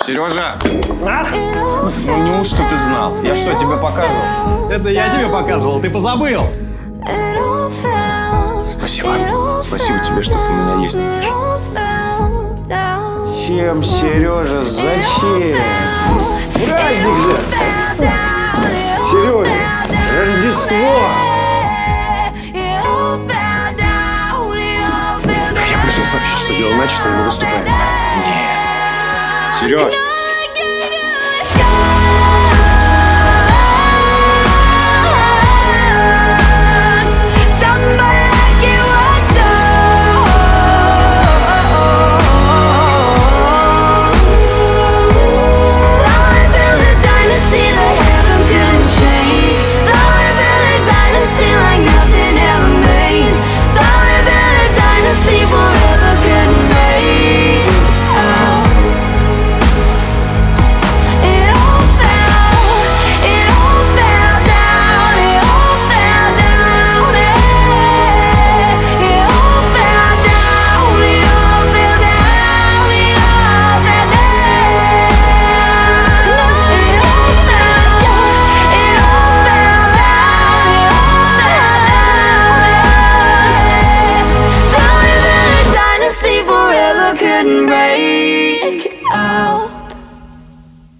Сережа! Ну неужто ты знал? Я что, тебе показывал? Это я тебе показывал, ты позабыл. Спасибо. Спасибо тебе, что ты меня есть не видишь. Чем, Сережа, зачем? Праздник же! Сережа, Рождество! Я пришел сообщить, что дело начато, и мы выступаем. Нет. Сереж!